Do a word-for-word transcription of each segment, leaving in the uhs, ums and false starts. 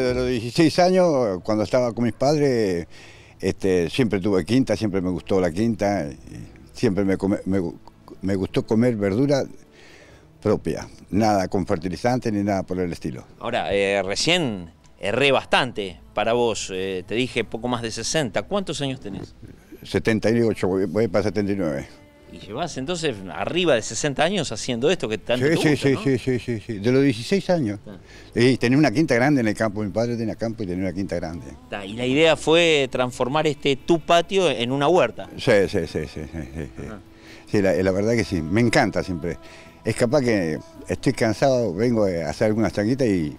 desde los dieciséis años, cuando estaba con mis padres, este, siempre tuve quinta, siempre me gustó la quinta, siempre me, come, me, me gustó comer verdura propia, nada con fertilizantes ni nada por el estilo. Ahora, eh, recién erré bastante para vos, eh, te dije poco más de sesenta, ¿cuántos años tenés? setenta y ocho, voy, voy para setenta y nueve. Y llevas entonces arriba de sesenta años haciendo esto que tanto sí, te sí, gusta, sí, ¿no? sí, sí, sí, sí, de los dieciséis años. Ah. Y tenía una quinta grande en el campo, mi padre tenía campo y tenía una quinta grande. Y la idea fue transformar este tu patio en una huerta. Sí, sí, sí, sí, sí, sí, sí. sí la, la verdad que sí, me encanta siempre. Es capaz que estoy cansado, vengo a hacer algunas changuitas y,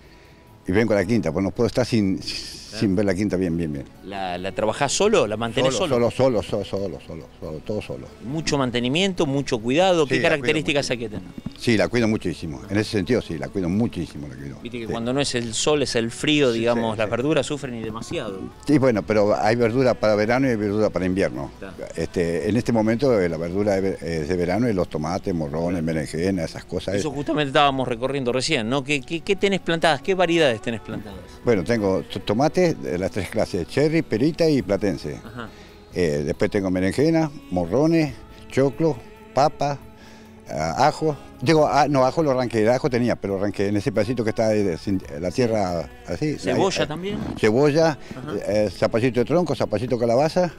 y vengo a la quinta, pues no puedo estar sin... sin ver la quinta bien, bien, bien. ¿La, la trabajás solo? ¿La mantenés solo? Solo, solo, solo, solo, solo, solo, todo solo. Mucho mantenimiento, mucho cuidado. ¿Qué sí, características hay que tener? Sí, la cuido muchísimo. En ese sentido, sí, la cuido muchísimo. La cuido. Viste que sí. Cuando no es el sol, es el frío, sí, digamos, sí, las sí. verduras sufren y demasiado. Sí, bueno, pero hay verdura para verano y hay verdura para invierno. Claro. Este, en este momento la verdura es de verano y los tomates, morrones, berenjenas, esas cosas. Eso justamente estábamos recorriendo recién, ¿no? ¿Qué, qué, qué tenés plantadas? ¿Qué variedades tenés plantadas? Bueno, tengo tomates de las tres clases, cherry, perita y platense. Ajá. Eh, después tengo berenjenas, morrones, choclo, papa, uh, ajo. Digo, ah, no, ajo lo arranqué, el ajo tenía, pero arranqué en ese pedacito que está ahí, de, de la tierra así. ¿Cebolla ahí, también? Cebolla, eh, zapallito de tronco, zapallito de calabaza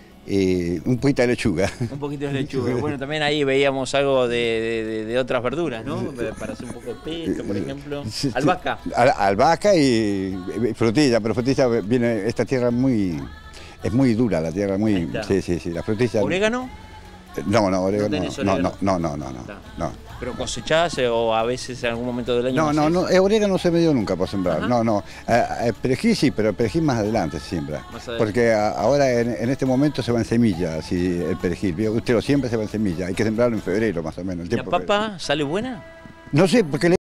y un poquito de lechuga. Un poquito de lechuga. Bueno, también ahí veíamos algo de, de, de otras verduras, ¿no? Para hacer un poco de pesto, por ejemplo. Albahaca. Al, albahaca y, y frutilla, pero frutilla viene, esta tierra muy, es muy dura, la tierra muy, sí, sí, sí, la frutilla. ¿Orégano? No, no, orégano, no, no, no, no, no, no, no, no. ¿Pero cosechás eh, o a veces en algún momento del año? No, no, no, el orégano no se me dio nunca por sembrar, Ajá. no, no. Eh, eh, perejil sí, pero el perejil más adelante se siembra. Porque a, ahora en, en este momento se va en semilla, así, el perejil. Usted lo siembra, se va en semilla, hay que sembrarlo en febrero más o menos. El ¿La papa sale buena? No sé, porque le